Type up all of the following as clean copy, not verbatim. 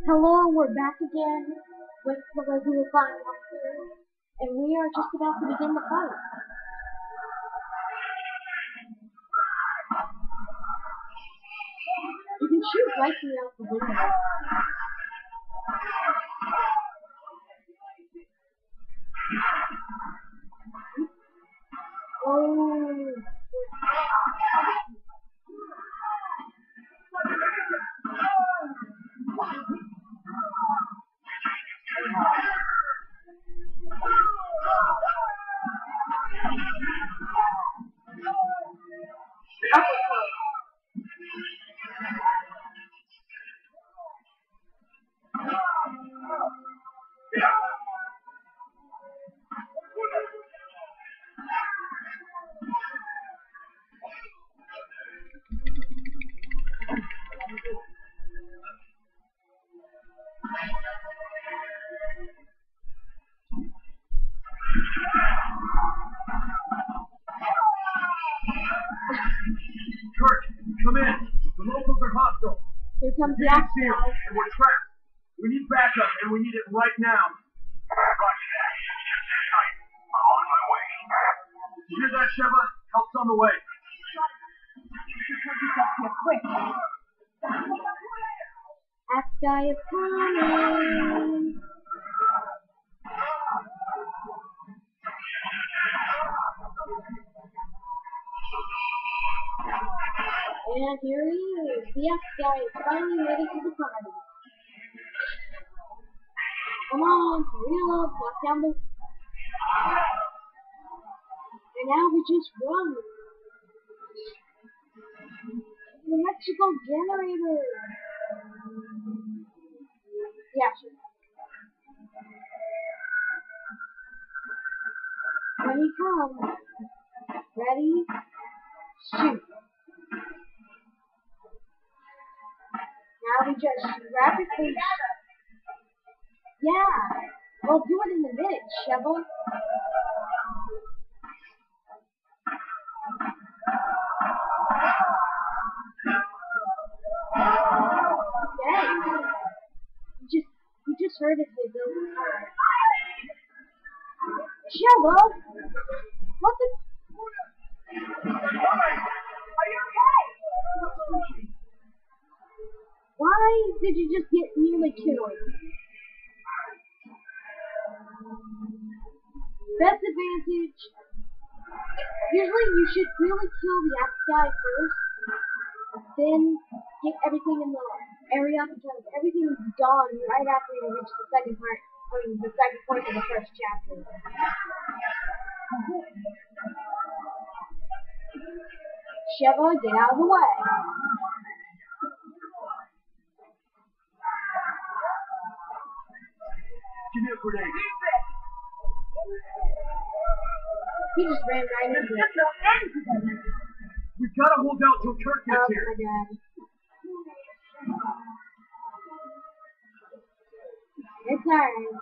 Hello, we're back again with the regular Fire Walkthrough, and we are just about to begin the fight. You can shoot right through out the window. Oh. Kurt, come in. The locals are hostile. Here comes the Unit axe sealed, guy. and we're trapped. We need backup, and we need it right now. Roger that. Just sit tight. I'm on my way. You hear that, Sheva? Help's on the way. Quick. Axe guy is coming. And here he is. The axe guy is finally ready for the party. Come on, reel up, knock down the... And now we just run. Electrical generator. Yeah, sure. When he comes, ready, shoot. Now we just rapidly... Yeah, we'll do it in a minute, Shovel. Dang. We just heard it say building car. Shovel! What the... Why did you just get nearly killed? Best advantage. Usually you should really kill the axe guy first, then get everything in the area because everything's gone right after you reach the second part. The second point of the first chapter. Sheva, get out of the way. Give me a grenade. He just ran right into it. We've got to hold out till Kurt gets Oh here. my god. It's alright.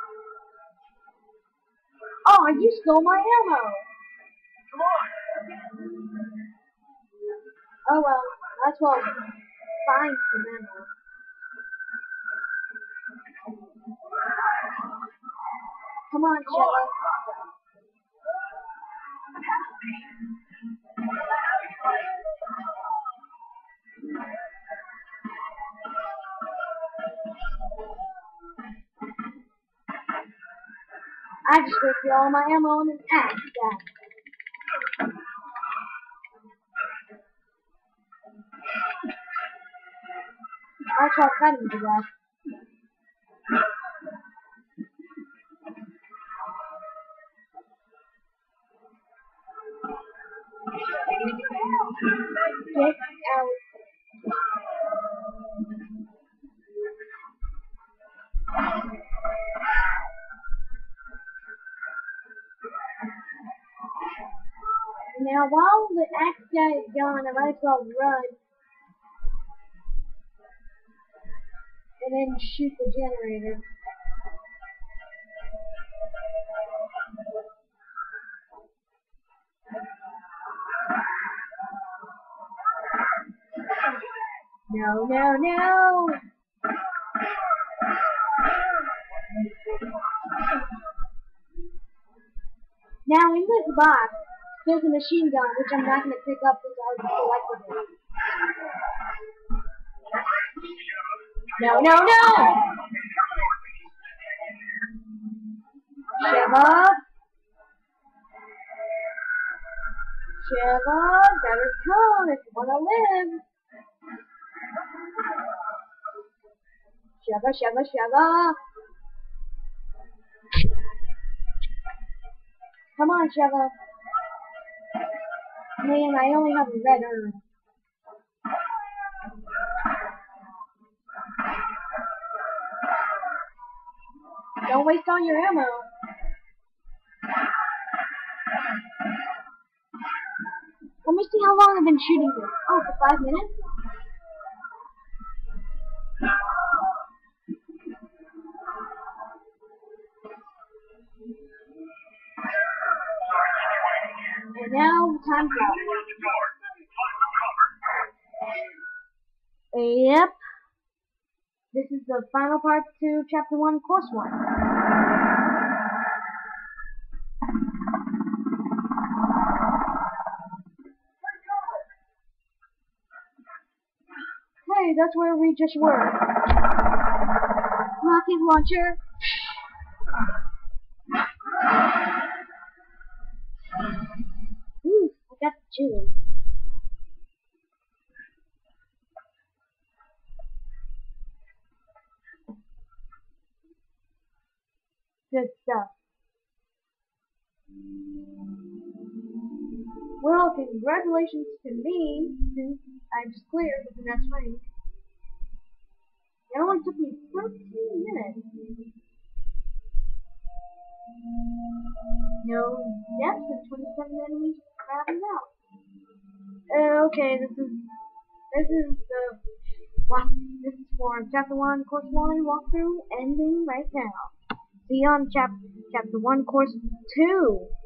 Oh, you stole my ammo! Come on. Oh well, that's well fine for ammo. Come on, Sheva. I just wasted all my ammo on an axe guy. I tried cutting to death. Get out. Now, while the axe guy is gone, I might as well run. And then shoot the generator. No, no, no! Now in this box, there's a machine gun, which I'm not going to pick up since I already selected it. No, no, no! Shiva! Shiva, better come if you want to live. Shiva, Shiva, Shiva. Come on, Shiva. Man, I only have a red urn. Don't waste all your ammo. Let me see how long I've been shooting this. Oh, for 5 minutes? And now, time's up. Yep. This is the final part to Chapter 1, Course 1. Hey, that's where we just were. Rocket launcher. Ooh, I got the chili. Good stuff. Well, congratulations to me, since I just cleared with the next rank. It only took me 13 minutes. No deaths and 27 enemies crowded out. Okay, this is for Chapter 1, Course 1 walkthrough ending right now. See you on Chapter 1, Course 2.